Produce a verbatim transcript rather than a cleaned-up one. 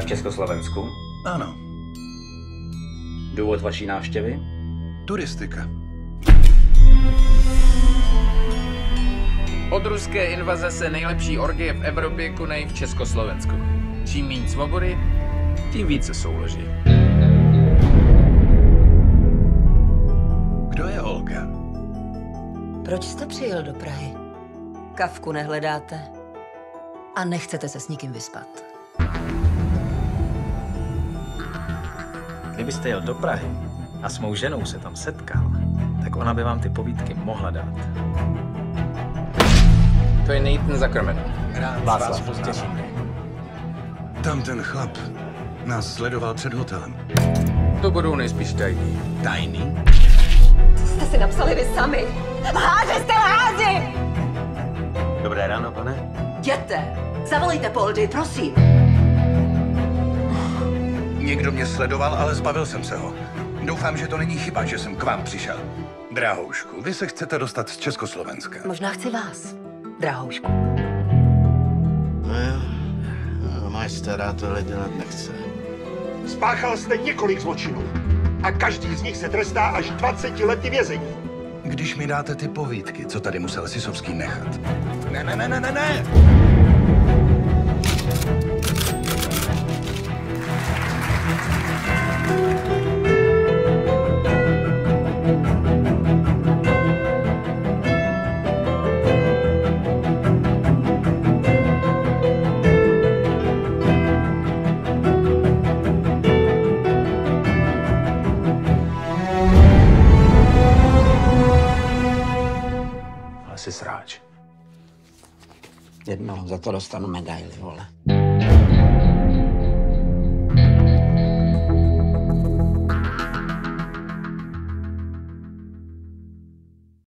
Československu? Ano. Důvod vaší návštěvy? Turistika. Od ruské invaze se nejlepší orgie v Evropě konají v Československu. Čím méně svobody, tím více souloží. Kdo je Olga? Proč jste přijel do Prahy? Kafku nehledáte a nechcete se s nikým vyspat. Kdybyste jel do Prahy a s mou ženou se tam setkal, tak ona by vám ty povídky mohla dát. To je Nathan Zuckerman. Rád Václav, vás potěším. Tam ten chlap nás sledoval před hotelem. To budou nejspíš tajní. Tajný? Jste si napsali vy sami. Lháři jste lháři! Dobré ráno, pane. Jděte! Zavolejte Poldy, prosím. Někdo mě sledoval, ale zbavil jsem se ho. Doufám, že to není chyba, že jsem k vám přišel. Drahoušku, vy se chcete dostat z Československa. Možná chci vás, drahoušku. No jo, no, moje stará tohle dělat nechce. Spáchal jste několik zločinů a každý z nich se trestá až dvaceti lety vězení. Když mi dáte ty povídky, co tady musel Sisovský nechat. Ne, ne, ne, ne, ne, ne! Jsi sráč. Jednou za to dostanu medaili, vole.